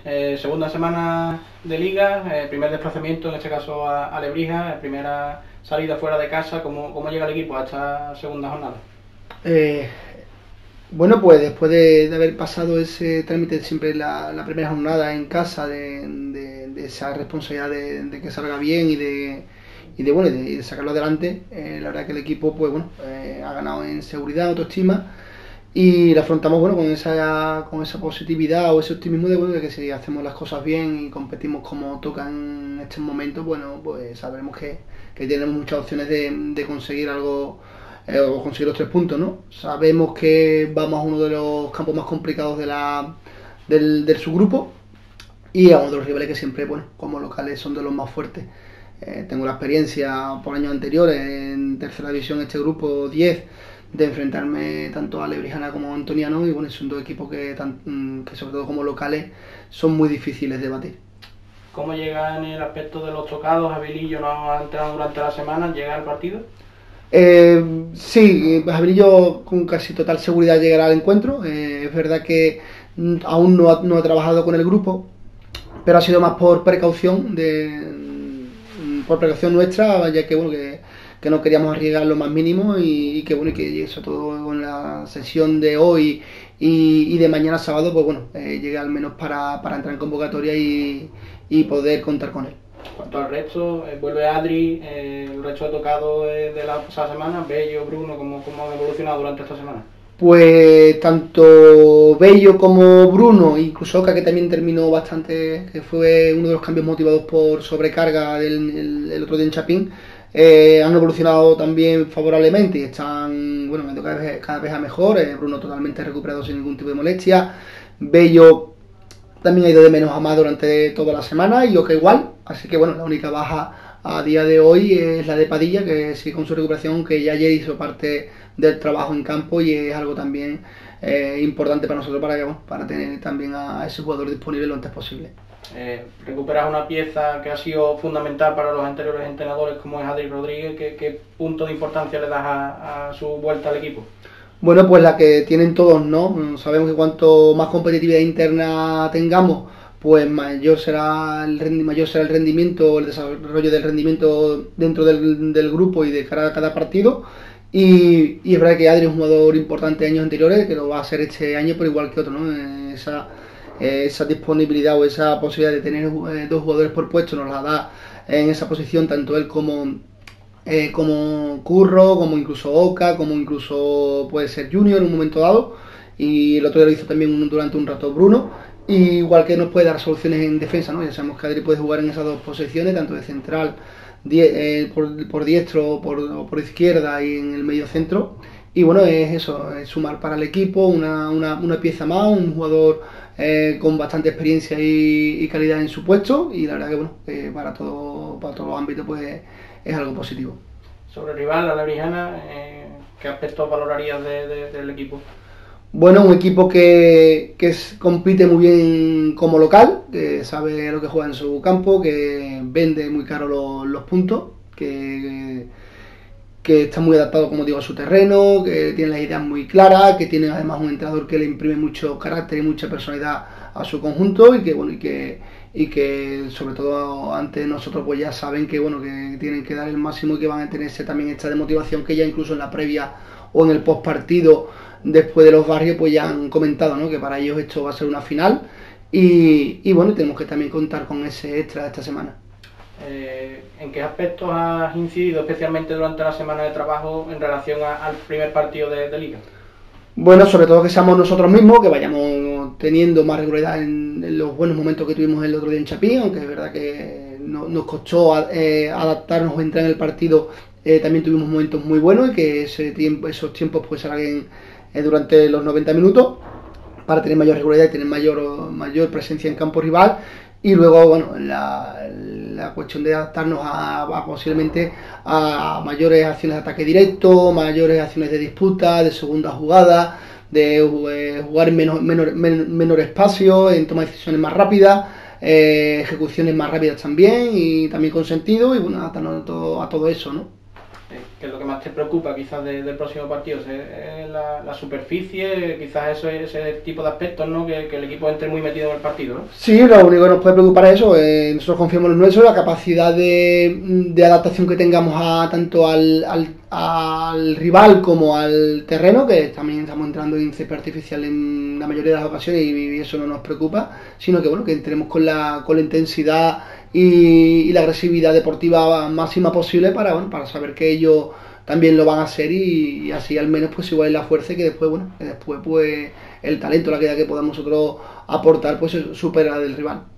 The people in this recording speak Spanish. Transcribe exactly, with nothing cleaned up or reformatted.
Eh, segunda semana de liga, eh, primer desplazamiento, en este caso a, a Lebrija, primera salida fuera de casa. ¿Cómo, cómo llega el equipo a esta segunda jornada? Eh, bueno, pues después de, de haber pasado ese trámite, siempre la, la primera jornada en casa, de, de, de esa responsabilidad de, de que salga bien y de, y de, bueno, de, de sacarlo adelante, eh, la verdad que el equipo pues bueno eh, ha ganado en seguridad, autoestima, y la afrontamos bueno con esa con esa positividad o ese optimismo de bueno de que si hacemos las cosas bien y competimos como toca en este momento, bueno, pues sabremos que, que tenemos muchas opciones de, de conseguir algo, eh, o conseguir los tres puntos, ¿no? Sabemos que vamos a uno de los campos más complicados de la del, del subgrupo, y a uno de los rivales que siempre, bueno, como locales son de los más fuertes. Eh, tengo la experiencia por años anteriores en tercera división, este grupo diez, de enfrentarme tanto a Lebrijana como a Antoniano, y bueno, son dos equipos que, tan, que sobre todo como locales son muy difíciles de batir. ¿Cómo llega en el aspecto de los tocados? Abilillo no ha entrenado durante la semana, ¿llega al partido? Eh, sí, Abilillo con casi total seguridad llegará al encuentro. Eh, es verdad que aún no ha, no ha trabajado con el grupo, pero ha sido más por precaución de por precaución nuestra, ya que bueno que, que no queríamos arriesgar lo más mínimo, y, y que bueno y que sobre todo con la sesión de hoy y, y de mañana sábado, pues bueno, eh, llegue al menos para, para entrar en convocatoria y, y poder contar con él. En cuanto al resto, eh, vuelve Adri, eh, el resto de tocado eh, de la pasada semana, Bello, Bruno, ¿cómo, cómo han evolucionado durante esta semana? Pues tanto Bello como Bruno, incluso Oca, que también terminó bastante, que fue uno de los cambios motivados por sobrecarga del el, el otro día en Chapín, eh, han evolucionado también favorablemente y están, bueno, cada vez, cada vez a mejor. eh, Bruno totalmente recuperado sin ningún tipo de molestia. Bello también ha ido de menos a más durante toda la semana, y Oca igual, así que bueno, la única baja a día de hoy es la de Padilla, que sigue con su recuperación, que ya ayer hizo parte del trabajo en campo, y es algo también eh, importante para nosotros para, que, bueno, para tener también a ese jugador disponible lo antes posible. Eh, recuperas una pieza que ha sido fundamental para los anteriores entrenadores como es Adri Rodríguez. ¿Qué, qué punto de importancia le das a, a su vuelta al equipo? Bueno, pues la que tienen todos, ¿no? Sabemos que cuanto más competitividad interna tengamos, pues mayor será el rendi mayor será el rendimiento, el desarrollo del rendimiento dentro del, del grupo y de cara a cada partido. Y, y es verdad que Adri es un jugador importante de años anteriores, que lo va a ser este año, pero igual que otro, ¿no? Esa, esa disponibilidad o esa posibilidad de tener dos jugadores por puesto nos la da en esa posición tanto él como eh, como Curro, como incluso Oca, como incluso puede ser Junior en un momento dado, y el otro día lo hizo también durante un rato Bruno. Y igual que nos puede dar soluciones en defensa, ¿no? Ya sabemos que Adri puede jugar en esas dos posiciones, tanto de central, die eh, por, por diestro o por, o por izquierda, y en el medio centro. Y bueno, es eso, es sumar para el equipo una, una, una pieza más, un jugador eh, con bastante experiencia y, y calidad en su puesto, y la verdad que bueno, eh, para todo para todos los ámbitos pues es algo positivo. Sobre el rival, la Lebrijana, eh, ¿qué aspectos valorarías de, de, del equipo? Bueno, un equipo que, que compite muy bien como local, que sabe lo que juega en su campo, que vende muy caro los, los puntos, que, que está muy adaptado, como digo, a su terreno, que tiene las ideas muy claras, que tiene además un entrenador que le imprime mucho carácter y mucha personalidad a su conjunto, y que bueno y que y que sobre todo ante nosotros pues ya saben que bueno que tienen que dar el máximo y que van a tenerse también esta de motivación, que ya incluso en la previa o en el post partido después de los barrios pues ya han comentado, ¿no? Que para ellos esto va a ser una final, y, y bueno, tenemos que también contar con ese extra esta semana. Eh, ¿En qué aspectos has incidido especialmente durante la semana de trabajo en relación a, al primer partido de, de liga? Bueno, sobre todo que seamos nosotros mismos, que vayamos teniendo más regularidad en, en los buenos momentos que tuvimos el otro día en Chapín, aunque es verdad que no, nos costó eh, adaptarnos o entrar en el partido. Eh, también tuvimos momentos muy buenos, y que ese tiempo, esos tiempos pues salgan eh, durante los noventa minutos para tener mayor regularidad y tener mayor, mayor presencia en campo rival. Y luego, bueno, la, la cuestión de adaptarnos a, a posiblemente a mayores acciones de ataque directo, mayores acciones de disputa, de segunda jugada, de eh, jugar en menor, menor, menor espacio, en toma de decisiones más rápidas, eh, ejecuciones más rápidas también, y también con sentido, y bueno, adaptarnos a todo, a todo eso, ¿no? que es lo que más te preocupa quizás de, del próximo partido, es la, la superficie, quizás eso, ese tipo de aspectos, ¿no? Que, que el equipo entre muy metido en el partido, ¿no? Sí, lo único que nos puede preocupar es eso, eh, nosotros confiamos en lo nuestro, la capacidad de, de adaptación que tengamos a tanto al, al, al rival como al terreno, que también estamos entrando en césped artificial en la mayoría de las ocasiones y, y eso no nos preocupa, sino que bueno, que entremos con la, con la intensidad y, y la agresividad deportiva máxima posible para, bueno, para saber que ellos también lo van a hacer y, y así al menos pues igual es la fuerza y que después, bueno, que después pues el talento, la calidad que podamos nosotros aportar pues supera la del rival.